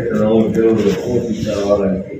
దేవుడు ఓపించారు వాళ్ళకి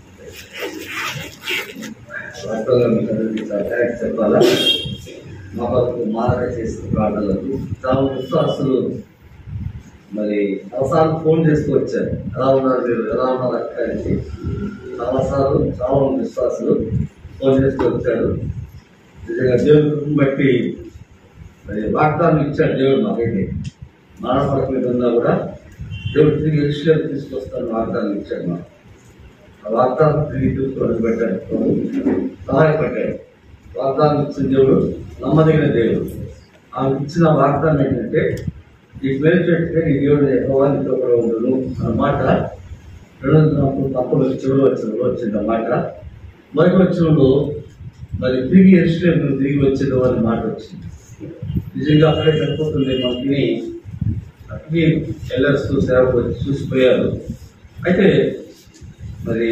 చెప్పాలా మా కొరకు మారక చేసిన ప్రార్థనలకు చాలా విశ్వాసులు మరి చాలాసార్లు ఫోన్ చేస్తూ వచ్చారు, ఎలా ఉన్నారు మీరు, ఎలా ఉన్నారు అక్క అని చాలాసార్లు చాలా మంది విశ్వాసులు ఫోన్ చేస్తూ వచ్చారు. నిజంగా దేవుడిని బట్టి మరి వాగ్దానం ఇచ్చాడు దేవుడు మాకైతే. మానవపరక మీద ఉన్నా కూడా దేవుడు తిరిగి ఎరుషలేము తీసుకొస్తాను వాగ్దానం ఇచ్చాడు. మాకు ఆ వాగ్దానం తిరిగి చూసుకోవడానికి పెట్టాడు, సహాయపడ్డాడు. వాగ్దానం ఇచ్చిన దేవుడు నమ్మదగిన దేవుడు. ఆమె ఇచ్చిన వాగ్దానం ఏంటంటే ఈ పేరు పెట్టుకే నీ దేవుడు యెహోవాతో కూడా ఉండను అన్నమాట. 2 చివరి వచ్చింది అన్నమాట. మరొక వచ్చినప్పుడు మరి తిరిగి ఎరుషలేము తిరిగి వచ్చేది అనే మాట వచ్చింది. నిజంగా అక్కడే సరిపోతుంది మనకి. అక్కడికి వెళ్ళొస్తూ సేవకు వచ్చి చూసిపోయారు. అయితే మరి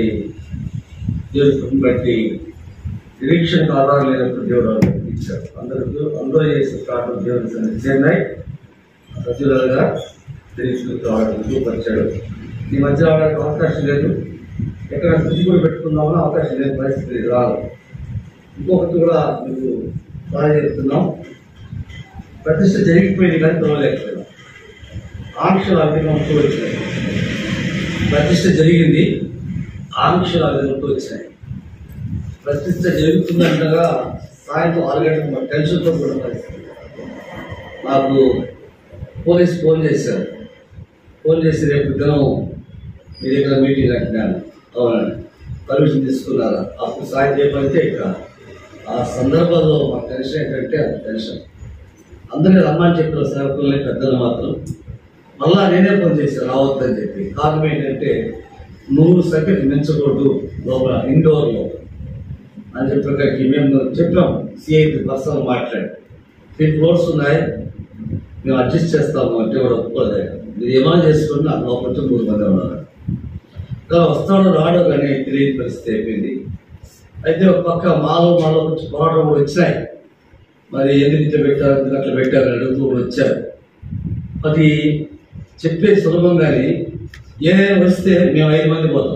దేవుడిని బట్టి నిరీక్షణకు ఆధారం లేనప్పుడు దేవుడు ఇచ్చాడు. అందరూ చేసిన ప్రార్థన దేవుడి సన్నిధి చేరినాయి. సజీవులుగా తిరిగి చూపరిచాడు. ఈ మధ్య రావడానికి అవకాశం లేదు. ఎక్కడ శుద్ధి కూడా పెట్టుకుందామని అవకాశం లేని పరిస్థితి రాదు. ఇంకొకటి కూడా మీకు బాగా చెప్తున్నాం, ప్రతిష్ట జరిగిపోయింది కానీ తోలేకపోయినాం. ఆంక్షలు అధికంతో వచ్చినాయి. ప్రతిష్ట జరిగింది, ఆంక్షలు అధికంతో వచ్చినాయి. ప్రతిష్ట జరుగుతుందంటగా సాయంత్రం 6 గంటలకు మన టెన్షన్తో కూడా పరిస్థితి. నాకు పోలీసు ఫోన్ చేశారు. ఫోన్ చేసి రేపు దినం మీ దగ్గర మీటింగ్ అంటున్నాను. అవునండి, పర్మిషన్ తీసుకున్నారా? అప్పుడు సాయం చేయకపోతే ఇక ఆ సందర్భంలో మా టెన్షన్ ఏంటంటే అది టెన్షన్. అందరినీ రమ్మని చెప్పిన సేవకుల్ని పెద్దలు మాత్రం మళ్ళా నేనే ఫోన్ చేశాను రావద్దని చెప్పి. కారణం ఏంటంటే 100 సెకండ్ మించకూడదు లోపల ఇండోర్లో అని చెప్పి మేము చెప్పాం. సిఐ పర్సనల్ మాట్లాడి 3 ఫ్లోర్స్ ఉన్నాయి, మేము అడ్జస్ట్ చేస్తాము అంటే కూడా ఒప్పుకోలేదు. మీరు ఏమైనా చేసుకుని నాకు లోపల 3 మంది ఉన్నారు. వస్తాడో రాడో కానీ తెలియని పరిస్థితి అయిపోయింది. అయితే ఒక పక్క మాలో కొంచెం పోరాటం కూడా వచ్చినాయి. మరి ఎందుకు ఇట్లా పెట్టారు, ఎందుకు అట్లా పెట్టారు అని అడుగుతూ కూడా వచ్చారు. అది చెప్పేది సులభం కానీ ఏదైనా వస్తే మేము 5 మంది పోతాం.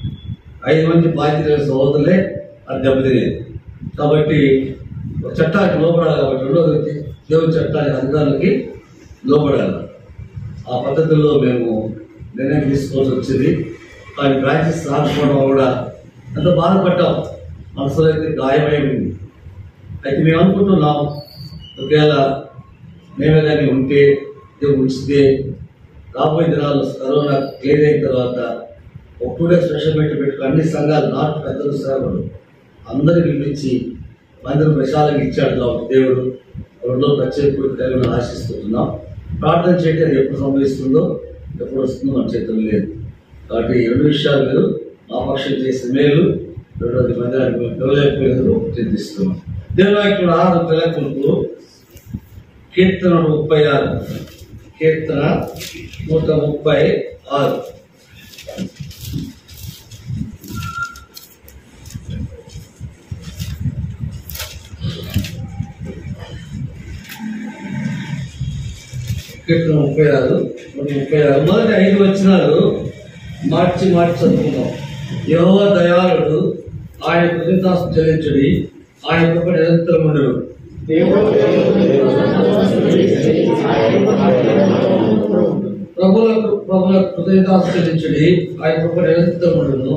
5 మంది బాధ్యత సహోదరులే అది దెబ్బతినేది. కాబట్టి చట్టానికి లోపడాలి. కాబట్టి రెండోది దేవుని చట్టానికి అధికారులకి లోపడాలి. ఆ పద్ధతుల్లో మేము నిర్ణయం తీసుకోవాల్సి వచ్చింది. కానీ బ్రాంచెస్ రాకపోవడం కూడా ఎంతో బాధపడ్డాం. మనసులో అయితే గాయమైంది. అయితే మేము అనుకుంటున్నాం, ఒకవేళ మేమే కానీ ఉంటే దేవుడు ఉంచితే రాబోయే దినాలు కరోనా క్లియర్ అయిన తర్వాత ఒక 2 days స్పెషల్ మీటింగ్ పెట్టుకుని అన్ని సంఘాలు నాటు పెద్దలు సేవలు అందరినీ పిలిపించి మందిరం విశాలంగా ఇచ్చాడు. కాబట్టి దేవుడు 2 రోజులు ప్రత్యేక కలిగిన ఆశిస్తున్నాం. ప్రార్థన చేయడం అది ఎప్పుడు సంభవిస్తుందో ఎప్పుడు వస్తుందో మన చేతుల్లో లేదు. కాబట్టి 2 విషయాలు మీరు మా పక్షం చేసిన మేలు, 2వ మందిరానికి మేము పిల్లలేకపోయినందుకు చింతిస్తున్నాం. దేవుని వాక్యం 6 పిల్లలకు కీర్తన 36 కీర్తన 136 కీర్తన 36 మొదటి 5 వచనాలు మార్చి చదువుకుందాం. యెహోవా దయాళుడు, ఆయన కృతజ్ఞతాస్తుతి చెల్లించుడి, ఆయన కృప నిరంతరముండును. ప్రభుల కృతజ్ఞతాస్తుతి చెల్లించుడి, ఆయన కృప నిరంతరముండును.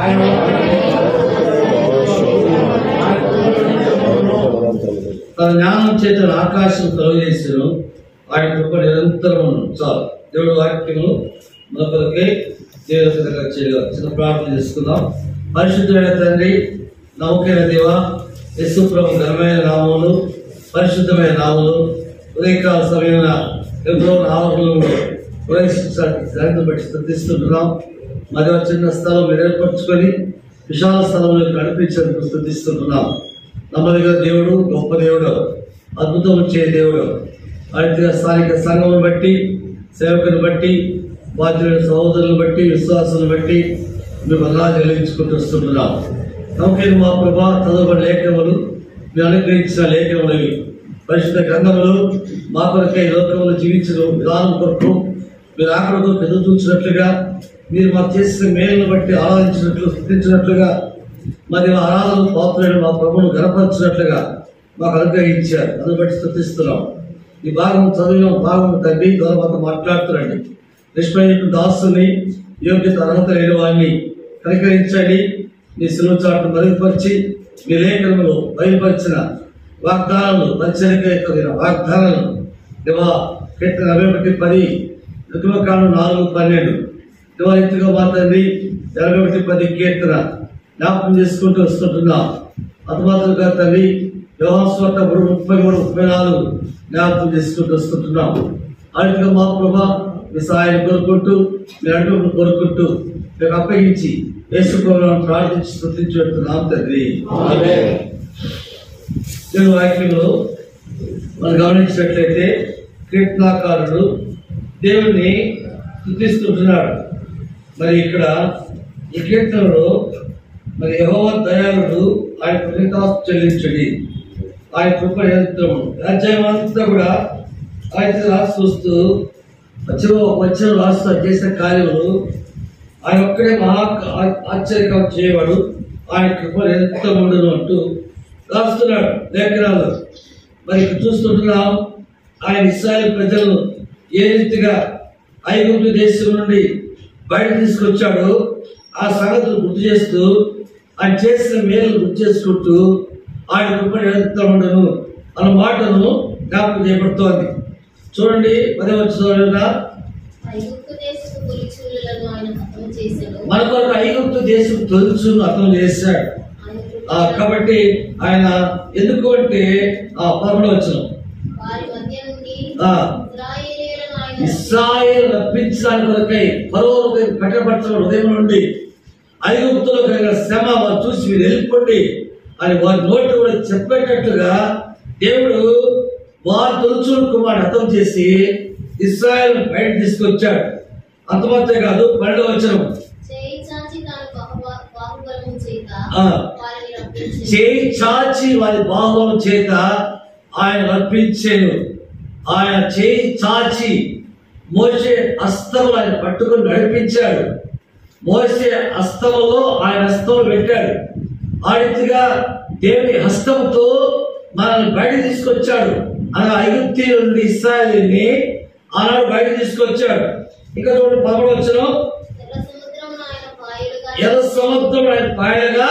తన జ్ఞానం చేత ఆకాశం కలుగజేసెను, ఆయన కృప నిరంతరమును. చాలు. దేవుడి వాక్యము మనకొరకే దేవుడిగా చేయగలరు. చిన్న ప్రార్థన చేసుకుందాం. పరిశుద్ధమైన తండ్రి, నమ్మకమైన దేవ, యేసు ప్రభు ఘనమైన నామములు, పరిశుద్ధమైన నామములు, ఉదయకాల సమయమైన ఎంతో నామములను ప్రవేశించడానికి బట్టి స్తుతిస్తున్నాం. మరి చిన్న స్థలం మీరు ఏర్పరచుకొని విశాల స్థలంలో నడిపించేందుకు స్తుతిస్తున్నాం. నమ్మదగిన దేవుడు, గొప్ప దేవుడు, అద్భుతం వచ్చే దేవుడు. అయితే స్థానిక సంఘమును బట్టి, సేవకుని బట్టి, బాధ్యులైన సహోదరులను బట్టి, విశ్వాసాలను బట్టి మేము అలా చెల్లించుకుంటూ వస్తున్నాం. నమ్మకైన మా ప్రభా, చదవబడిన లేఖనములు మీరు అనుగ్రహించిన లేఖనములవి పరిశుద్ధ గ్రంథములు మా కొరకై లోకంలో జీవించిన విధానం కొరకు మీరు ఆకలి కొరకు ఎదురు చూసినట్లుగా మీరు మాకు చేసిన మేలును బట్టి ఆరాధించినట్లు స్తుతించినట్లుగా మరి ఆరాధన పాత్రలను మా ప్రభువును గణపరిచినట్లుగా మాకు అనుగ్రహించారు. అందుని బట్టి స్తుతిస్తున్నాం. ఈ భాగం చదివిన భాగం తండ్రి ద్వారా మాతో మాట్లాడుతున్నాండి. నిష్పైన దాసుని యోగ్యత అర్హత లేని వాడిని కనికరించండి. మీ సిలువ చాటును మెరుగుపరిచి మీ లేఖనములు బయలుపరిచిన వాగ్దానాలు పరిచయకైన వాగ్దానాలను దేవా కీర్తన 41:10 నిర్గమకాండం 4:12 దేవా రీతిగా మా తండ్రి 41:10 కీర్తన జ్ఞాపకం చేసుకుంటూ వస్తుంటున్నాం. అతమాత్రంగా తండ్రి యోహాను సువార్త 33:34 జ్ఞాపకం చేసుకుంటూ వస్తుంటున్నాం. అటుగా మా ప్రభా మీ సహాయాన్ని కోరుకుంటూ మీ అడుగును కోరుకుంటూ మీకు అప్పగించి యేసు ప్రభువును ప్రార్థించి స్తుతించి పెడుతున్నాం తండ్రి. తెలుగు వాక్యంలో మనం గమనించినట్లయితే కీర్తనాకారుడు దేవుణ్ణి స్తుతిస్తుంటున్నాడు. మరి ఇక్కడ ఈ కీర్తనలో మరి యెహోవా దయాళుడు, ఆయన కృతజ్ఞతాస్తుతులు చెల్లించండి, ఆయన కృప నిరంతరము. అధ్యాయం అంతా కూడా ఆయన రాసి చూస్తూ వచ్చిన రాస్తూ చేసిన కార్యములు ఆయన ఒక్కడే మహా ఆశ్చర్యకరం చేయవాడు, ఆయన కృప నిరంతరముండును అంటూ రాస్తున్నాడు లేఖనాలు. మరి ఇక్కడ చూస్తుంటున్నాం ఆయన ఇశ్రాయేలు ప్రజలను ఏ రీతిగా ఐగుప్తు దేశం నుండి బయట తీసుకొచ్చాడో ఆ సంగతులు గుర్తు చేస్తూ ఆయన చేసిన మేలు గుర్తు చేసుకుంటూ ఆయన కృప నిరంతరముండును అన్న మాటను జ్ఞాపకం చేయబడుతోంది. చూడండి 10వ వచనంలో మన కొరకు ఐగుప్తు దేశం తొలుచును అతను చేశాడు. కాబట్టి ఆయన ఎందుకు అంటే 11వ వచనం ఇశ్రాయేలు రప్పించడానికి కొరకై ఫరోను కట్టబడుతున్న హృదయం నుండి ఐగుప్తులో కలిగిన శ్రమ వారు చూసి మీరు వెళ్ళిపోండి అని వారి నోటి కూడా చెప్పేటట్లుగా దేవుడు వారు తొలుచుని కుమారుడు అర్థం చేసి ఇశ్రాయేలు బయట తీసుకొచ్చాడు. అంతమాత్రమే కాదు 12వ వచనం చేయి చాచి వారి బాహుబలం చేత ఆయన రప్పించాను. ఆయన చేయి చాచి మోసే హస్తములు ఆయన పట్టుకుని నడిపించాడు. మోసే హస్తములో ఆయన హస్తం పెట్టాడు. ఆ రీతిగా దేవుని హస్తంతో మనల్ని బయట తీసుకొచ్చాడు. అనగా ఐగుప్తు నుండి ఇశ్రాయేలుని ఆనాడు బయట తీసుకొచ్చాడు. ఇంకా 11వ వచనం ఎర్ర సముద్రం ఆయన పాయలుగా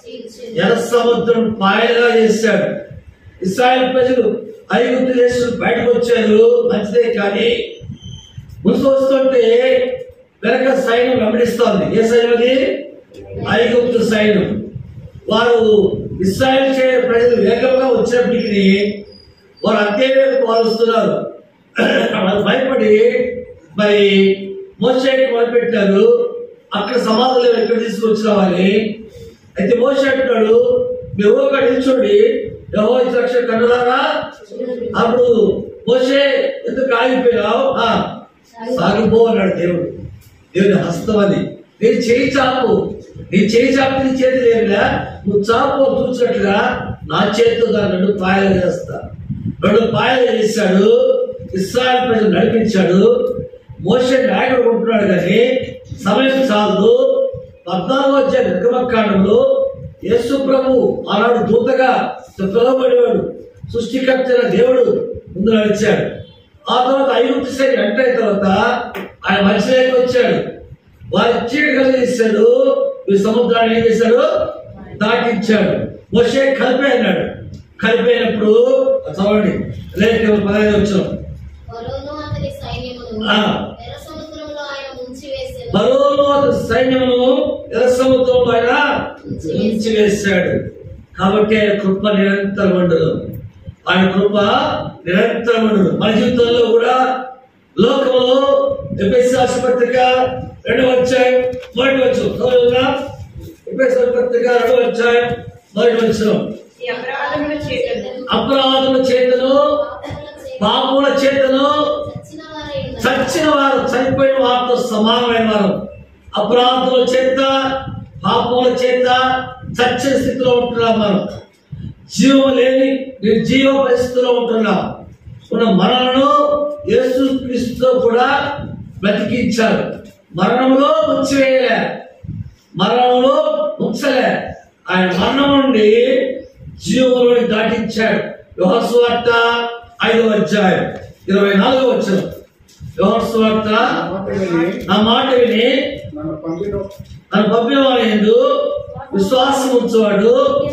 చేశాడు. ఇశ్రాయేలు ప్రజలు ఐగుప్తు దేశం బయటకు వచ్చారు, మంచిదే. కానీ ముందు వస్తుంటే వెనక సైన్యం వెంబడిస్తోంది. ఏ సైన్యం అది? ఐగుప్తు సైన్యం. వారు ఇశ్రాయేలు ప్రజలు వేగంగా వచ్చినప్పటికీ వారు అంతేవేగంగా వారుస్తున్నారు. వాళ్ళు భయపడి మరి మోషేకి మొదలుపెట్టారు. అక్కడ సమాధులు ఎక్కడ తీసుకొచ్చిన వారిని. అయితే మోషే అంటున్నాడు, మీరు ఊరుగా నిల్చోండి, యెహోవా రక్షణ కన్నులారా. అప్పుడు మోషే ఎందుకు ఆగిపోయినావు? సాగిపో అన్నాడు దేవుడు. దేవుని హస్తం అది. నేను చేయి చాపు, నీ చేయి చాపు, నీ చేతి లేదుగా, నువ్వు చాపు చూసినట్లుగా నా చేతితో దాన్ని 2 పాయలు చేస్తా. 2 పాయలు చేశాడు. ఇశ్రాయేలు ప్రజలు నడిపించాడు. మోషే నాయకుడు ఉంటున్నాడు కానీ సమయం చాలు. 14వ అధ్యాయం నిర్గమకాండంలో యేసు ప్రభు ఆనాడు దూతగా పిలువబడేవాడు. సృష్టికర్త దేవుడు ముందు నడిచాడు. ఆ తర్వాత ఐగుప్తు సైన్యం ఎంటర్ అయిన తర్వాత ఆయన మధ్యలోకి వచ్చాడు. వారి చీడ కలిగేశాడు. ఈ సముద్రాన్ని ఏం చేశాడు? దాటించాడు. మోషే కలిపే అన్నాడు. కలిపోయినప్పుడు చదవండి లేక 15వ వచనం ఫరోను అతని సైన్యమును ఎర్ర సముద్రంలో ఆయన ఉంచివేశాడు. కాబట్టి ఆయన కృప నిరంతరం ఉండదు. ఆయన కృప నిరంతరం ఉండదు. మన జీవితంలో కూడా లోకంలో ఎఫెసీయుల పత్రిక 2వ అధ్యాయం 1వ వచనం. ఎఫెసీయుల పత్రిక 2వ అధ్యాయం 1వ వచనం. అపరాధముల చేతను పాపముల చేతను చచ్చిన వారు, చనిపోయిన వారితో సమానమైన వారు. అపరాధముల చేత పాపముల చేత చచ్చిన స్థితిలో ఉంటున్నాం. మనం జీవం లేని నిర్జీవ పరిస్థితిలో ఉంటున్నాం. మనలను యేసు క్రీస్తుతో కూడా బ్రతికించారు. మరణంలో ముంచివేయలే, మరణంలో ముంచలే. ఆయన మరణం నుండి జీవంలోని దాటించాడు. యోహాను సువార్త 5వ అధ్యాయం 24వ వచనం. యోహాను సువార్త, నా మాట విని నన్ను పంపిన వారి యందు విశ్వాసం ఉంచేవాడు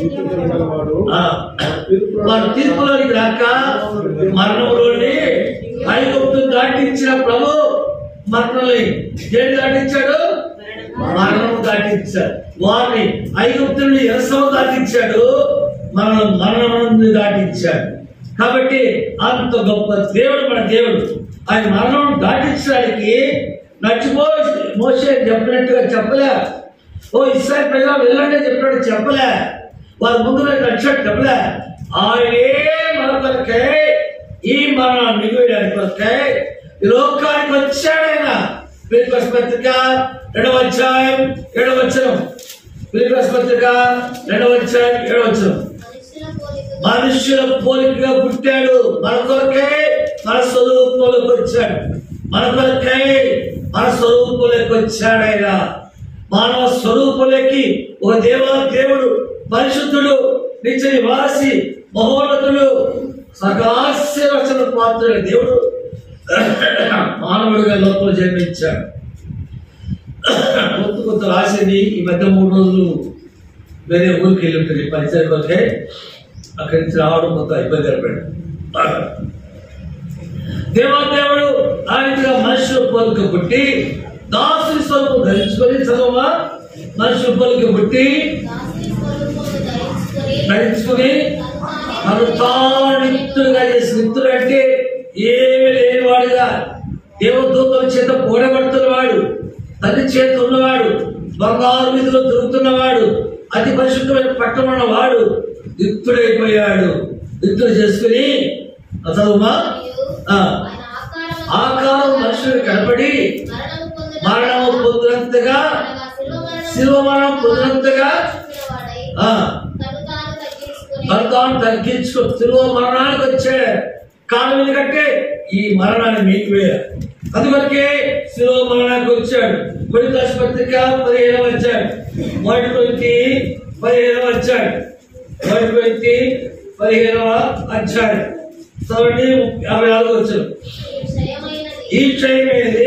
వారు తీర్పులోనికి రాక మరణంలోని ఐగుప్తును దాటించిన ప్రభు మరణంలోని దేని దాటించాడు? మరణం దాటించాడు. వారిని ఐగుప్తుని ఎరసము దాటించాడు, మరణం దాటించాడు. కాబట్టి అంత గొప్ప దేవుడు మన దేవుడు. ఆయన మరణం దాటించడానికి నచ్చిపోయి మోషే చెప్పినట్టుగా చెప్పలే. ఓ ఇశ్రాయేలు ప్రజలు వెళ్ళండి చెప్పినట్టు చెప్పలే. వారి ముందు నచ్చాడు చెప్పలే. ఆయనే మన కొరకై ఈ మరణాన్ని మిగివేయడానికి కొరకై ఈ లోకానికి వచ్చాడు. ఆయన ఫిలిప్పీయుల పత్రిక 2వ అధ్యాయం 7వ వచనం. ఫిలిప్పీయుల పత్రిక 2వ అధ్యాయం 7వ వచనం. మనుష్యుల పోలికగా పుట్టాడు, మన కొరకై మన స్వరూపంలోకి వచ్చాడు. మన కొరకై మన స్వరూపంలోకి వచ్చాడు. ఆయన మానవ స్వరూపంలోకి ఒక దేవుడు, పరిశుద్ధుడు, నిత్య నివాసి, మహోన్నతుడు, సకలాశీర్వచన పాత్రుడు దేవుడు మానవుడిగా లోపల జన్మించాడు. కొంత రాసింది ఈ మధ్య 3 రోజులు వేరే ఊరికి వెళ్ళి ఉంటుంది పరిచయం కొరకే. అక్కడి నుంచి రావడం కొంత ఇబ్బంది ఏర్పడింది. దేవుడు ఆయనగా మనుషుల పోలిక పుట్టి దాసుని స్వరూపం ధరించుకొని, చదవమా, మనుషుల పోలిక పుట్టి ధరించుకుని తను తాను నిత్తుడుగా చేసి, నిత్తుడు అంటే ఏమి లేనివాడుగా, దేవదూతల చేత పోడబడుతున్నవాడు, తల్లి చేత ఉన్నవాడు, బంగారు వీధిలో తిరుగుతున్నవాడు, అతి పరిశుద్ధమైన పట్టణం వాడు నిత్తుడైపోయాడు. నిత్తుడు చేసుకుని చదువుమా, ఆకారం మనుషుడు కనపడి మరణము పొందినంతగా, శిలువ మరణం పొందినంతగా తాను తగ్గించుకో శిలువ మరణానికి వచ్చాడు. కారణం ఎందుకంటే ఈ మరణాన్ని మిగివేయాలి. అందువరకే శిలువ మరణానికి వచ్చాడు. కొరింథీయుల పత్రిక 15వ అధ్యాయం 15వ అధ్యాయం 15వ అధ్యాయం చదవండి. 54వ వచనం. ఈ క్షయమైనది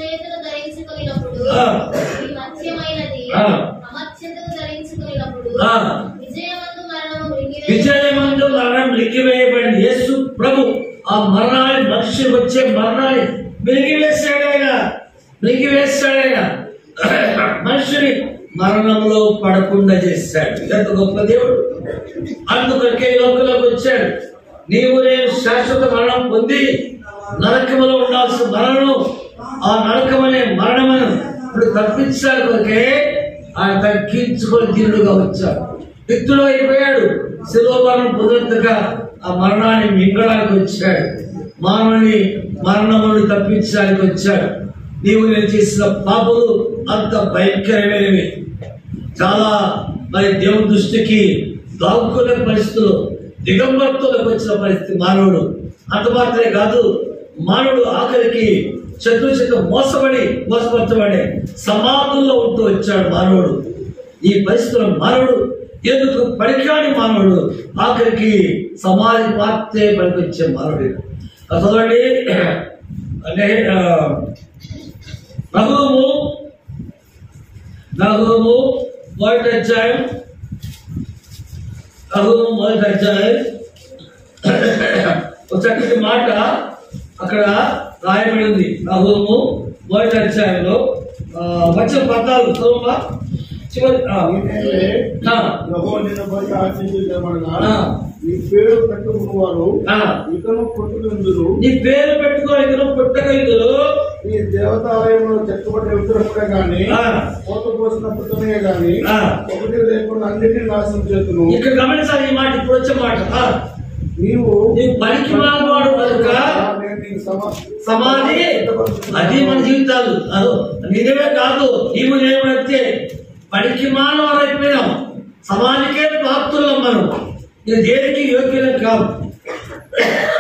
విజయమందు మరణం మిగివేయబడింది. యేసు ప్రభు ఆ మరణాన్ని, మనిషి వచ్చే మరణాన్ని మిగివేశాడు. మనిషిని మరణంలో పడకుండా చేశాడు. ఎంత గొప్ప దేవుడు! అందుకొరకే లోకంలోకి వచ్చాడు. నీవు నేను శాశ్వత మరణం పొంది నరకములో ఉండాల్సిన మరణం, ఆ నరకమనే మరణమును ఇప్పుడు తప్పించాడు. కొరకే ఆయన తగ్గించుకొని దీనుడుగా వచ్చాడు. నిత్తుడు అయిపోయాడు. శిలువ మరణం పొందినంతగా ఆ మరణాన్ని మింగడానికి వచ్చాడు. మానవుని మరణమును తప్పించడానికి వచ్చాడు. నీవు నేను చేసిన పాపలు అంత భయంకరమైనవి, చాలా మరి దేవుని దృష్టికి దాక్కునే పరిస్థితులు, దిగంబరత్వంలోకి వచ్చిన పరిస్థితి మానవుడు. అంత మాత్రమే కాదు, మానవుడు ఆఖరికి శత్రు చేత మోసపరచబడే సమాధుల్లో ఉంటూ వచ్చాడు మానవుడు. ఈ పరిస్థితుల్లో మానవుడు ఎందుకు పనికిరాని మానవుడు ఆఖరికి సమాధి పాత్రే పనికొచ్చే మానవుడు. చదవండి, నహూము 1వ అధ్యాయం, ఒక చక్కటి మాట అక్కడ రాయబడి ఉంది. నహూము 1వ అధ్యాయంలో వచనం 14 చదువుమా. చివరి నీ పేరు పెట్టుకున్నవారు ఇతను పుట్టుకుందురు, నీ పేరు పెట్టుకుని ఇతను పుట్టగలుగురు, నీ దేవతాలయంలో చెక్కబడ్డ విగ్రహములే గాని కోత పోసిన పుట్టనే గాని ఒకటి లేకుండా అన్నిటిని నాశనం చేతును. ఇక్కడ గమనించాలి ఈ మాట, ఇప్పుడు వచ్చే మాట. నీవు పనికి మానవాడు కనుక సమాధి, అది మన జీవితాలు. నిజమే కాదు, నీవు నేమైతే పనికి మానవాడు అయిపోయినాం, సమాధికే పాత్రులం మనం. ఇది దేనికి యోగ్యం కాదు.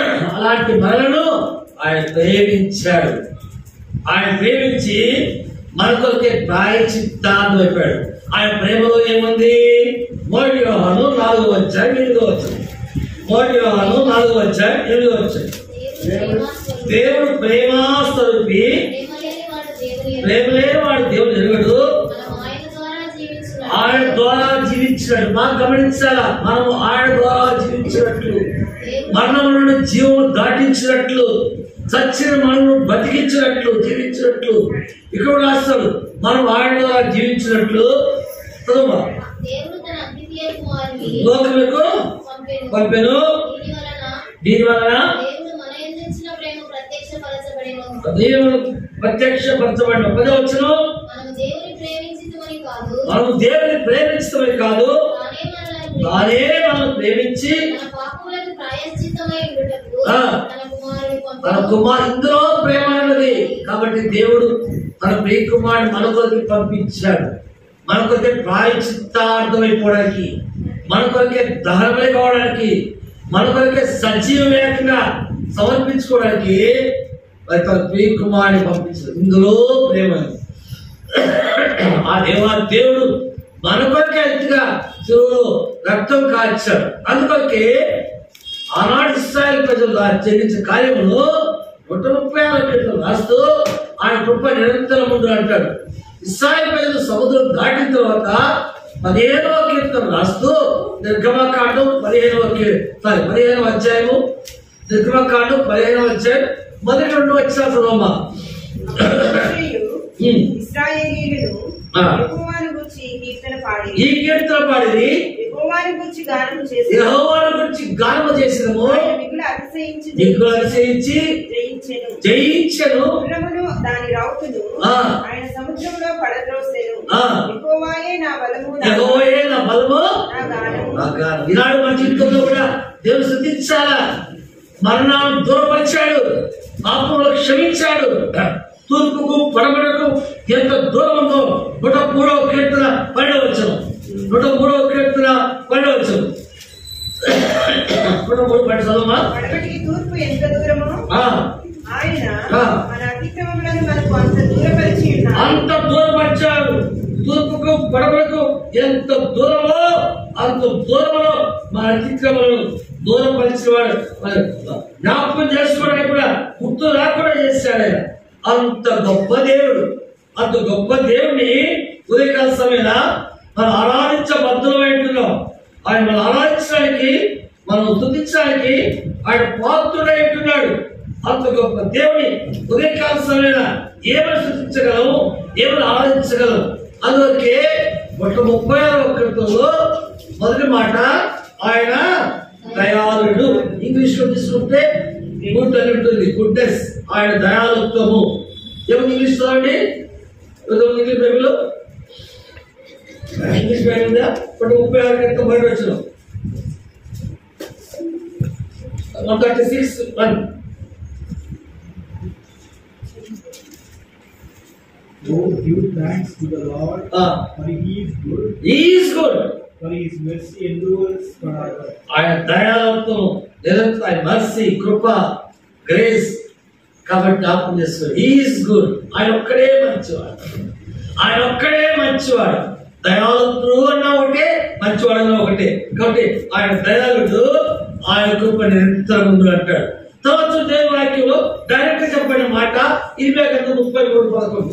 అలాంటి మనలను ఆయన ప్రేమించాడు. ఆయన ప్రేమించి మన కొరకే ప్రాయశ్చిత్తాన్ని అయిపోయాడు. ఆయన ప్రేమలో ఏముంది? 1 యోహాను 4:8. 1 యోహాను 4:8. దేవుడు ప్రేమాస్వరూపి, ప్రేమలే వాడు దేవుడు ఎరుగడు, ఆయన ద్వారా జీవించినట్టు. మనం గమనించాలా, మనము ఆయన ద్వారా జీవించినట్లు, మరణం నుండి జీవం దాటించినట్లు, చచ్చిన మనము బతికించినట్లు, జీవించినట్లు. ఇక్కడ రాస్తాడు మనం ఆయన ద్వారా జీవించినట్లు లోకములకు పంపెను. దీని వలన ప్రత్యక్షపరచబడిన 10వ వచనం, మనం దేవుని ప్రేమించడమే కాదు, తానే మనం ప్రేమించి తన కుమారు, ఇందులో ప్రేమ ఉన్నది కాబట్టి దేవుడు తన ప్రియ కుమారుని మన కొరకు పంపించాడు. మన కొరకే ప్రాయశ్చిత్తార్థమైపోవడానికి, మన కొరకే దహనమై కావడానికి, మన కొరకే సజీవమేకంగా సమర్పించుకోవడానికి తన ప్రియ కుమారుని పంపించాడు. ఇందులో ప్రేమ. ఆ దేవుడు మన కొరకే ఎంతగా చెరువులో రక్తం కాల్చాడు. అందుకొరకే ఆనాడు ఇశ్రాయేలు ప్రజలు చెల్లించిన కార్యములు 136 రాస్తూ ఆయన కృప నిరంతరం ఉండు అంటాడు. ఇశ్రాయేలు ప్రజలు సముద్రం దాటిన తర్వాత 15వ కీర్తన రాస్తూ నిర్గమకాండం 15వ అధ్యాయము, నిర్గమకాండం 15వ అధ్యాయం మొదటి 2 వచనాలు చదవమ్మా. ఇశ్రాయేలీయులు యెహోవాను గూర్చి ఈ కీర్తన పాడిరి, యెహోవాను గూర్చి గానము చేసినము, మిగులు అతిశయించి జయించెను, దాని రౌతును ఆయన సముద్రములో పడద్రోసెను. యెహోవాయే నా బలము, నా గానము. ఈనాడు మన జీవితంలో కూడా దేవుడు స్తుతించాలా. మరణాన్ని దూరపరిచాడు, పాపములను క్షమించాడు. తూర్పుకు పడమరకు ఎంత దూరం ఉందో 103వ కీర్తన 12వ వచనం. 103వ కీర్తన 12వ వచనం. 103 చదవమా. పడమటికి తూర్పు ఎంత దూరమో ఆయన మన అతిక్రమములను మనకు అంత దూరపరిచాడు. తూర్పుకు పడమరకు ఎంత దూరమో అంత దూరంలో మన అతిక్రమలను దూరపరిచిన వాడు. జ్ఞాపకం చేసుకోవడానికి కూడా గుర్తు రాకుండా చేశాడు ఆయన. అంత గొప్ప దేవుడు. అంత గొప్ప దేవుని ఉదయకాల సమయంలో మనం ఆరాధించబద్ధమైంటున్నాం. ఆయన మనం ఆరాధించడానికి, మనం స్తుతించడానికి ఆయన పాత్రుడై ఉంటున్నాడు. అంత గొప్ప దేవుని ఉదయకాల సమయంలో ఏమని స్తుతించగలము, ఏమని ఆరాధించగలము. అందుకే 136వ కీర్తనలో మొదటి మాట ఆయన దయాళుడు. ఇంగ్లీష్ లో తీసుకుంటే గుడ్ అని ఉంటుంది, గుడ్నెస్. ఆయన దయాళుత్వము. ఏమని ఇంగ్లీష్ చదవండి, ఇంగ్లీష్ బైబిల్లో. ఇంగ్లీష్ బైబిల్ 136 మొదటి వచనం 136:1. Oh, give thanks to the Lord, for He is good. He is good. For His mercy endures forever. ఆయన దయాళుత్వం, నిరంతరం ఆయన మర్సీ, కృప, గ్రేస్ కాబట్టి జ్ఞాపకం చేసుకోండి. He is good. ఆయన ఒక్కడే మంచివాడు. ఆయన ఒక్కడే మంచివాడు. దయాళుడు అన్నా ఒకటే, మంచివాడు అన్నా ఒకటే. కాబట్టి ఆయన దయాళుడు, ఆయన కృప నిరంతరం ఉంది అంటాడు. తర్వాత దేవుని వాక్యంలో డైరెక్ట్ గా చెప్పిన మాట 33:11.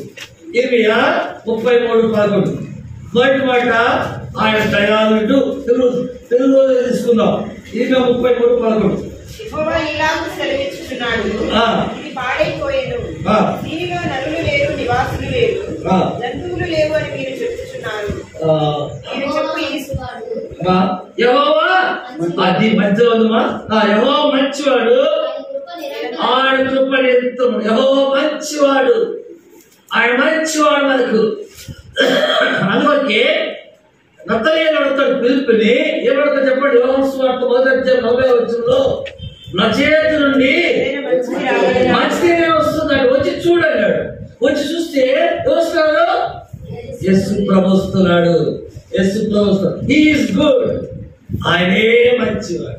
33:11. మొదటి మాట ఆయన దయాళుడు. తెలుగులో తీసుకుందాం. 33:11. యెహోవా ఇలాగు సెలవిచ్చుచున్నాడు, ఇది పాడైపోయెను, దీనిలో నరులు లేరు, నివాసులు లేరు, జంతువులు లేవు అని మీరు చెప్పుచున్నారు. మీరు చెప్పు యెహోవా అది మధ్యలో ఉందమ్మా. యెహోవా మంచివాడు, ఆయన కృప నిరంతరం. యెహోవా మంచివాడు, ఆయన మంచివాడు మనకు. అందుకే నతనేలు అడుగుతాడు పిలుపుని. ఏమడుగుతాడు చెప్పండి. యోహాను సువార్త 1:40 వచనంలో నా చేతి నుండి మంచిగానే వస్తున్నాడు, వచ్చి చూడన్నాడు. వచ్చి చూస్తే వస్తున్నాడు, యేసు ప్రభు వస్తున్నాడు. యేసు ప్రభు వస్తున్నాడు. He is good. ఆయనే మంచివాడు,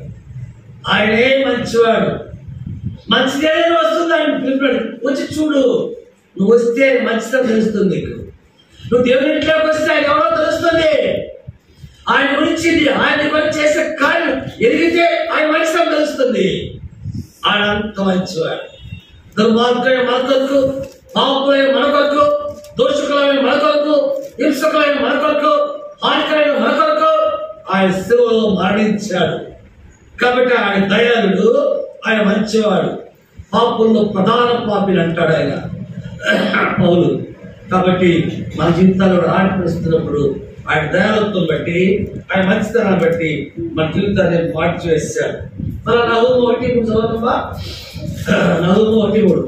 ఆయనే మంచివాడు. మంచిగానే వస్తుంది ఆయన పిలుపుడు. వచ్చి చూడు, నువ్వు వస్తే మంచితనం తెలుస్తుంది నీకు. నువ్వు దేవుని ఇంట్లోకి వస్తే ఆయన ఎవరో తెలుస్తుంది. ఆయన గురించి ఆయన గురించి చేసే కార్యం ఎదిగితే ఆయన మంచితనం తెలుస్తుంది. ఆయన అంత మంచివాడు. దుర్మార్గులైన మన కొరకు, పాపులైన మన కొరకు, దోషకులైన మన కొరకు, హింసకులైన మన కొరకు, హానికరైన మన కొరకు ఆయన శిలువలో మరణించాడు. కాబట్టి ఆయన దయాళుడు, ఆయన మంచివాడు. పాపుల్లో ప్రధాన పాపిని అంటాడు ఆయన పౌలు. కాబట్టి మన జీవితాల్లో ఆడిపిస్తున్నప్పుడు ఆయన దయాళత్వం బట్టి, ఆయన మంచితనాన్ని బట్టి మన జీవితాన్ని మార్చివేశాడు. మన నహూము 1:3 చదవమ్మా. నహూము 1:3.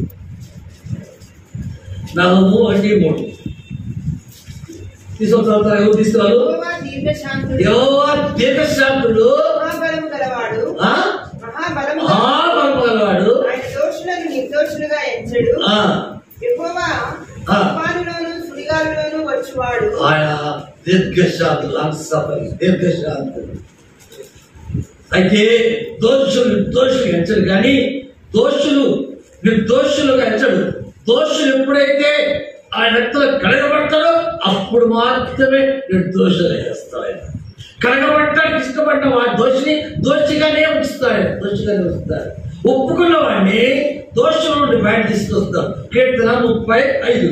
నహూము 1:3 తీసుకొస్తారు. ఎవరు తీసుకున్నారు? యెహోవా దీర్ఘశాంతుడు, మహాబలము గలవాడు, ఆయన దోషులను నిర్దోషులుగా ఎంచడు. యెహోవా తుఫానులోను సుడిగాలులోను వచ్చువాడు. ఆయన దీర్ఘశాంతుడు, దీర్ఘశాంతుడు. అయితే దోషులు ఎంచడు, కానీ దోషులు నిర్దోషులుగా ఎంచడు. దోషులు ఎప్పుడైతే ఆయన రక్తంలో కడగబడతాడో అప్పుడు మాత్రమే నిర్దోషులు వేస్తాడు. ఆయన కడగబడటానికి ఇష్టపడిన వాడి దోషిని దోషిగానే ఉంచుతాడు. ఒప్పుకున్న వాడిని దోషుల నుండి బయట తీసుకొస్తాం. కీర్తన 35.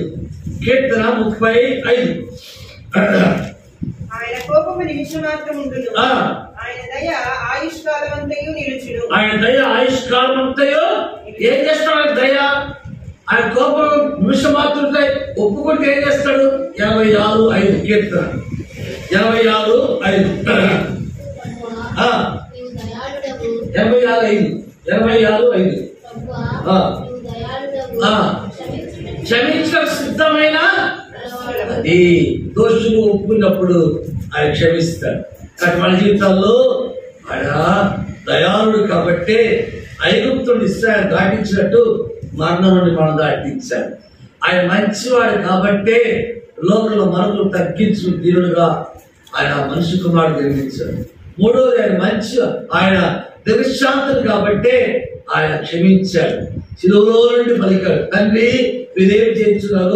ఆయన కోపము నిమిషం మాత్రం ఉండును, ఆయన దయ ఆయుష్కాలమంతయు నిలుచును. ఆయన దయ ఆయుష్కాలమంతయు ఏం చేస్తాడు? దయ ఆయన కోపం నిమిషం మాత్రం ఒప్పుకుంటే ఏం చేస్తాడు? 86:5 కీర్తన 86:5 86:5 క్షమించడం సిద్ధమైన అది దోషులు ఒప్పుకున్నప్పుడు ఆయన క్షమిస్తాడు. కానీ మన జీవితాల్లో ఆయన దయాళుడు కాబట్టి ఐగుప్తుని ఇస్రాయేలు దాటించినట్టు మరణం నుండి మనం దాటించాడు. ఆయన మంచివాడు కాబట్టే లోకంలో మనకు తగ్గించు దీనుడుగా ఆయన మనిషి కుమారుడు నిర్మించాడు. మూడోది ఆయన దీర్ఘశాంతుడు కాబట్టే ఆయన క్షమించాడు. శిలువలో నుండి పలికాడు, తండ్రి వీరేం చేయించున్నారు,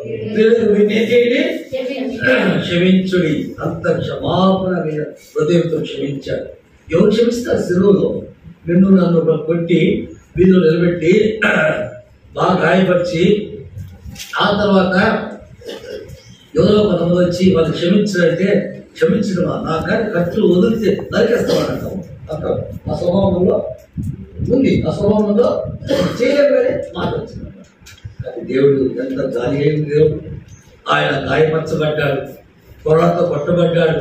క్షమించుడి. అంత క్షమాపణ హృదయంతో క్షమించాడు. ఎవరు క్షమిస్తారు? శిలువలో నిన్ను నన్ను కొట్టి వీధిలో నిలబెట్టి బాగా గాయపరిచి ఆ తర్వాత ఎవరో కొంతమంది వచ్చి వాళ్ళు క్షమించారంటే క్షమించడమా? నా కానీ ఖర్చులు వదిలితే నరికేస్తామని అంటాం. ఆ స్వభావంలో ఉంది, ఆ స్వభావంలో చేయలేమనే మాట వచ్చింది. కానీ దేవుడు ఎంత గాలి అయిన దేవుడు. ఆయన గాయపరచబడ్డాడు, పొరతో కొట్టబడ్డాడు,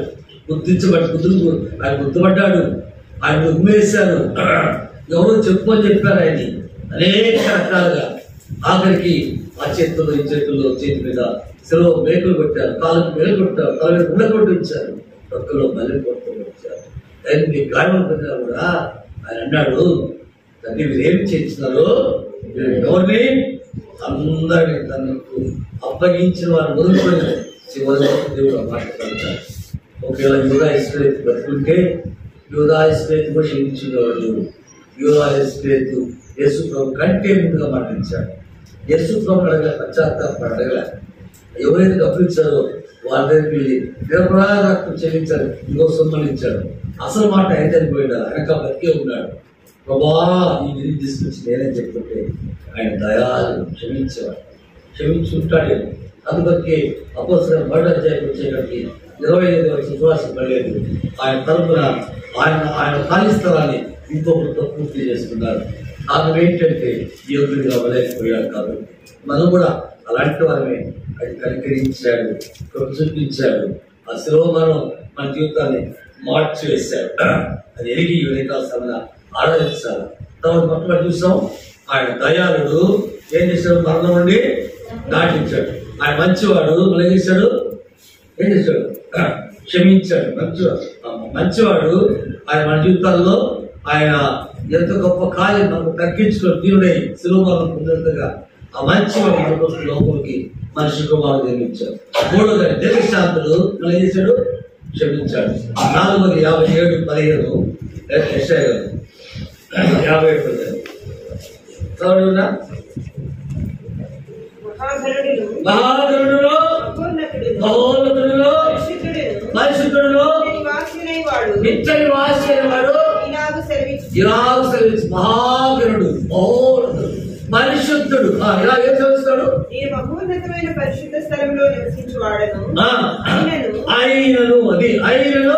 ఆయన గుర్తుపడ్డాడు, ఆయన ఉమ్మేశారు. ఎవరో చెప్పని చెప్పారు ఆయన్ని అనేక రకాలుగా. ఆఖరికి ఆ చేతుల్లో ఈ చేతుల్లో చేతి మీద సెలవు మేకులు కొట్టారు, కాళ్ళకు మేలు కొట్టారు, కాళ్ళ మీద గుండె కొట్టించారు, పక్కలో మళ్ళీ కొట్టించారు. ఎన్ని గాయములు పెట్టినా కూడా ఆయన అన్నాడు, తండ్రి మీరేమి చేస్తున్నారు? ఎవరిని? అందరినీ తనకు అప్పగించిన వారిని వదులుకొని చివరి దేవుడు మాట్లాడతాడు. ఒకవేళ యూదా ఇస్రాయేలు బతుకుంటే యూదా ఇస్రాయేలు కూడా క్షమించేవాడు. యూదా ఇస్రాయేలు యేసు ప్రభు కంటే ముందుగా మాట్లాడించాడు. యేసు ప్రభు అడగల, పశ్చాత్తాపం అడగల. ఎవరైతే డబ్బులు ఇచ్చారో వాళ్ళ దగ్గరికి వెళ్ళి నిరపరాధం చెల్లించారు, ఇంకో సొమ్మని ఇచ్చాడు. అసలు మాట ఆయన చనిపోయాడు, వెనక బతికే ఉన్నాడు. ప్రభా ఈ విధి తీసుకొచ్చి నేనే చెప్తుంటే ఆయన దయాలు క్షమించేవాడు, క్షమించుంటాడు. అందుకే అపోస్తలుల 3వ అధ్యాయం వచ్చేటప్పటికి 25 వరకు సువాసన పడలేదు. ఆయన తరపున ఆయన ఖాళీ స్థలాన్ని ఇంకొకరితో పూర్తి చేస్తున్నారు. కారణం ఏంటంటే యోగుడిగా అవ్వలేకపోయాడు. కాబట్టి మనం కూడా అలాంటి వారిని అది కనికరించాడు, చూపించాడు. ఆ శిలువ మన జీవితాన్ని మార్చివేశాడు. అది ఎరిగి ఉదయకాల ఆరాధించాలి. తర్వాత మొట్టమొదటి చూసాం, ఆయన దయాళుడు. ఏం చేశాడు? మరణం నుండి దాటించాడు. ఆయన మంచివాడు. ఏం చేశాడు? క్షమించాడు. మంచివాడు. ఆయన మన జీవితాల్లో ఆయన ఎంత గొప్ప కార్యం మనకు తగ్గించుకొని తీరుడై శిలువను పొందినట్టుగా ఆ మంచివాడు మన కోసం లోపలికి మనిషి కుమారుడు నిర్మించాడు. మూడోది దీర్ఘశాంతుడు. ఏం చేశాడు? క్షమించాడు. 4:57-15 యెషయా 57 చదవడునా? మహాగణుడును మహోన్నతుడును పరిశుద్ధుడును నిత్య నివాసి వాడు ఇలాగు సెలవిచ్చు. మహాగణుడు మహోన్నతుడు పరిశుద్ధుడు ఇలా ఏం చదువుతాడు? మహోన్నతమైన పరిశుద్ధ స్థలంలో నివసించువాడను ఆయనను అది ఆయనను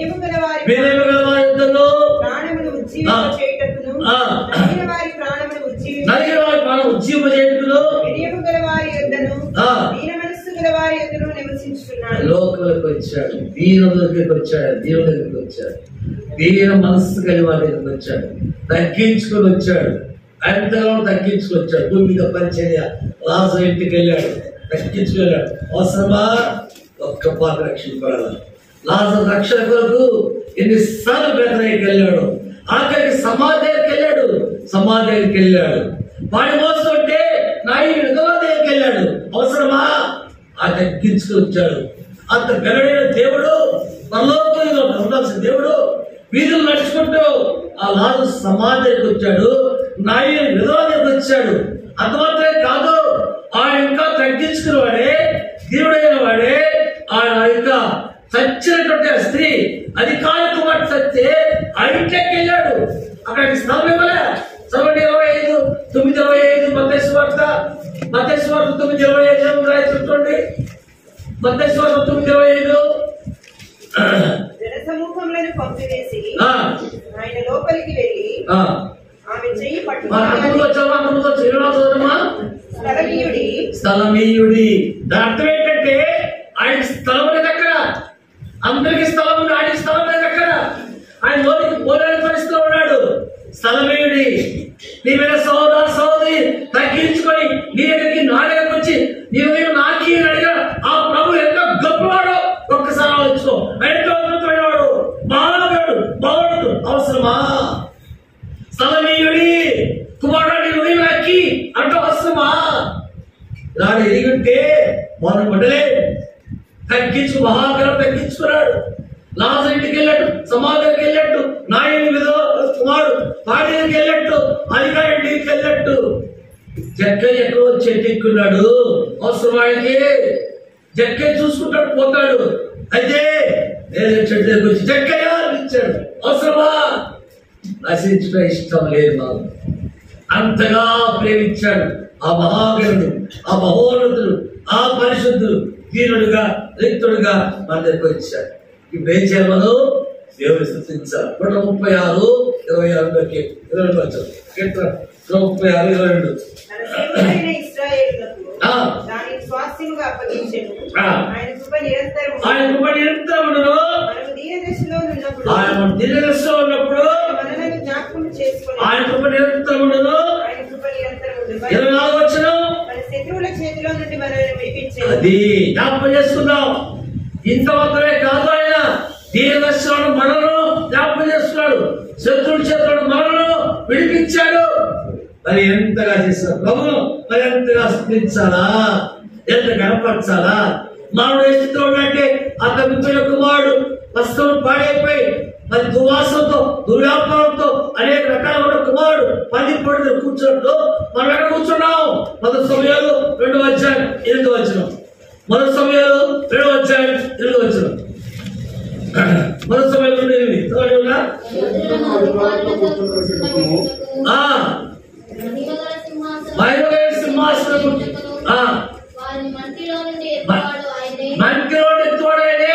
ప్రాణమును ఉజ్జీవింపచేయుటకును నలిగిన వారి ప్రాణమును ఉజ్జీవింపచేయుటకును వినయము గల వారి యొద్దను దీన మనస్సు గల వారి యొద్దను నివసించుచున్నాడు. లోకలకు వచ్చాడు, దీనుల దగ్గరికి వచ్చాడు, దీనుల దగ్గరికి వచ్చాడు, దీన మనస్సు గల వారి దగ్గరికి వచ్చాడు, తగ్గించుకొని వచ్చాడు, ఎంతగానో తగ్గించుకొచ్చాడు. భూమి మీద పరిచర్య రాజు ఇంటికి వెళ్ళాడు, తగ్గించుకెళ్ళాడు. అవసరమా? ఒక్క పాత రక్షింపడాలి. రాజు రక్షణ కొరకు ఎన్నిసార్లు బెదరైకి వెళ్ళాడు, ఆఖరికి సమాధికి వెళ్ళాడు, సమాధికి వెళ్ళాడు. వాడి మోస్తుంటే నాయుడు దగ్గరికి వెళ్ళాడు. అవసరమా? ఆ తగ్గించుకొచ్చాడు. అంత గరుడైన దేవుడు, పరలోకంలో ఉండాల్సిన దేవుడు వీధులు నడుచుకుంటూ ఆ రాజు సమాధికి వచ్చాడు, నాయుడు విధవానికి వచ్చాడు. అంత మాత్రమే కాదు, ఆయన ఇంకా తగ్గించుకున్న వాడే, దేవుడైన వాడే. ఆయన ఇంకా చచ్చినటువంటి ఆ స్త్రీ అధికారి కుమార్తె చస్తే ఆ ఇంట్లోకి వెళ్ళాడు. అక్కడికి స్థలం ఇవ్వలే. చదవండి 25, 9:25 మత్తయి సువార్త 9:25 రాయించుకోండి. మత్తయి సువార్త 9:25. జనసమూహములను పంపివేసి ఆయన లోపలికి వెళ్ళి ఆమె చెయ్యి స్థలమీయుడి. దాని అర్థం ఏంటంటే ఆయన స్థలం లేదు అక్కడ, అందరికి స్థలం ఉంది, ఆయన స్థలం లేదు అక్కడ. ఆయన లోనికి పోలేని పరిస్థితిలో ఉన్నాడు. స్థలమీయుడి. నీ మీద సహోదరి తగ్గించుకొని నీ దగ్గరికి నా దగ్గరకు వచ్చి నీవు నాకి అడిగా ఆ ప్రభు ఎంతో గొప్పవాడు. ఒక్కసారి ఆలోచించుకో. ఎంతో అద్భుతమైన వాడు, బాగున్నాడు, బాగుండు. అవసరమా? స్థలమీయుడి కుమారుడు నువ్వు నాకి అంటూ అవసరమా? దాన్ని ఎదిగుంటే మనం పడలే. మహాగణం తగ్గించుకున్నాడు. లాజరు ఇంటికి వెళ్ళట్టు, సమాధికి వెళ్ళట్టు, నాయుడి మీద కుమారుడు పాడేకి వెళ్ళట్టు, అధికారి ఇంటికి వెళ్ళట్టు. జక్కయ్య ఎక్కడో చెట్టు ఎక్కున్నాడు. అవసరమానికి జక్కయ్య చూసుకుంటాడు, పోతాడు. అయితే వేరే చెట్టు దగ్గర వచ్చి జక్కయ్య ఇచ్చాడు. అవసరమా? నశించడం ఇష్టం లేదు మాకు. అంతగా ప్రేమించాడు ఆ మహాగణుడు, ఆ మహోన్నతుడు, ఆ పరిశుద్ధుడు. దీనుడుగా రిక్తుడుగా మన దగ్గరకు వచ్చాడు. ఇప్పుడు ఏం చేయాలి? మనం దేవుని స్తుతించాలి. 136, 22 వచ్చారు. 36, 22. ఆయన కృప నిరంతరముండును. ఆయన కృప నిరంతరముండును. 24 వచనం. శత్రువుల చేతిలో నుండి మనల్ని విడిపించాడు. అది జ్ఞాపకం చేసుకుందాం. ఇంత మాత్రమే కాదు, ఆయన దీర్ఘదర్శనం మనను జ్ఞాపకం చేస్తున్నాడు. శత్రువుల చేతులను మనను విడిపించాడు. మరి ఎంతగా చేస్తారు ప్రభును, మరి ఎంతగా స్థుతించాలా, ఎంత గణపరచాలా. మానవుడు ఏ స్థితిలో ఉన్నట్టే ఆ తగ్గిపోయిన కుమారుడు వస్త్రం పాడైపోయి మరి దువాసంతో దుర్వ్యాపారంతో అనేక రకాల కుమారుడు 10 పొడి కూర్చున్నట్టు మనం ఎక్కడ కూర్చున్నాం? మొదటి సమయాలు 2:8 వచనం. మొదటి సమయాలు 2:8 వచనం. మొదటి సమయాలు 2:8 సింహాసనం మంటిలో ఎత్తువాడైనే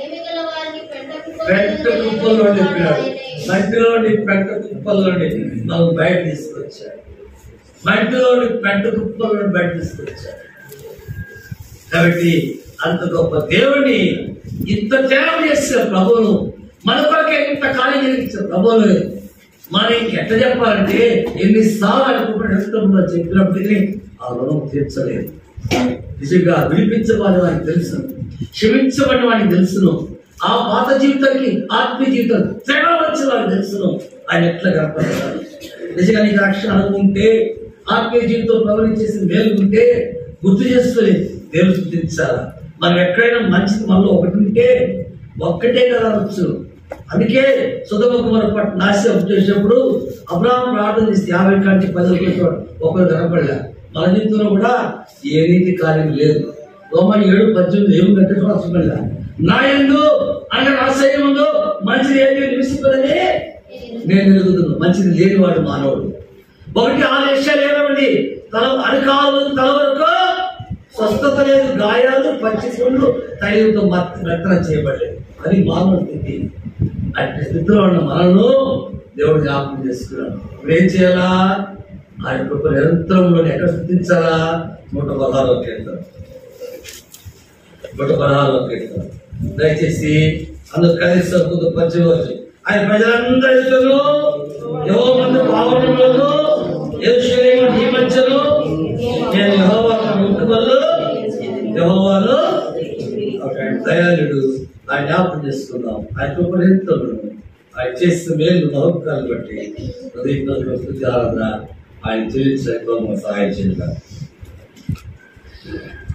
పెంట కుప్పల్లో చెప్పాడు. మంటిలోని పెంట కుప్పల్లోని మనం బయట తీసుకొచ్చాడు. మంటిలోని పెంట కుప్పల్లో బయట తీసుకొచ్చాడు. కాబట్టి అంత గొప్ప దేవుడిని ఇంత త్యాగం చేసిన ప్రభువును మన కొరకే ఇంత కార్యం జరిగించిన ప్రభువును మనం ఇంకెట్లా చెప్పాలంటే ఎన్నిసార్లు అనుకుంటున్న చెప్పినప్పటికీ ఆ రుణం తీర్చలేదు. నిజంగా విడిపించబడి వాడికి తెలుసును, క్షమించబడిన వాడికి తెలుసును, ఆ పాత జీవితానికి ఆత్మీయ జీవితం తేడా వచ్చిన వాడికి తెలుసును. ఆయన ఎట్లా కనపడతాడు. నిజంగా నీకు రక్షణ అనుకుంటే, ఆత్మీయ జీవితం ప్రవహించేసి మేలుకుంటే గుర్తు చేసుకుని దేవుని స్తుతించాలి. మనం ఎక్కడైనా మంచిది మనలో ఒకటి ఉంటే ఒక్కటే కదా వచ్చు. అందుకే సొదొమ కుమార నాశనం చేసినప్పుడు అబ్రాహాము ప్రార్థన చేస్తే 50 కంటే 10 ఒకరు కనపడలే. మన జీవితంలో కూడా ఏ రీతి కార్యం లేదు. రోమన్ 7:18 ఏముందంటే చూడాల్సిందా, నా యందు అనగా నా శరీరములో మంచిది ఏది నివసింపదని నేను ఎరుగుతున్నాను. మంచిది లేనివాడు మానవుడు. 1:6 ఏమండి, అరికాలు తల వరకు స్వస్థత లేదు, గాయాలు పచ్చిపుండ్లు తైలంతో మెత్తన చేయబడలేదు. అది మానవుడి స్థితి. అట్టి స్థితిలో ఉన్న మనను దేవుడు జ్ఞాపకం చేసుకున్నాడు. ఇప్పుడు ఏం చేయాలా? ఆయన కృప నిరంతరంలో ఎక్కడ స్థుతించాలా? 116వ కీర్తన. 116వ కీర్తన దయచేసి అందుకు కనీసం కొంత 18వ వచనం. ఆయన ప్రజలందరిలో యెహోవా మందు పావనములను యెరూషలేము నీ మధ్యలో నేను యెహోవాకు మొక్కుబడులు యెహోవాలో దయాళుడు. ఆయన జ్ఞాపకం చేసుకుందాం. ఆయన కృప నిరంతరం ఆయన చేసిన మేలు మహోపకారాలు బట్టి హృదయంలో స్తుతి ఆరాధన ఆయన చెల్లించడానికి సహాయం చేయాలి.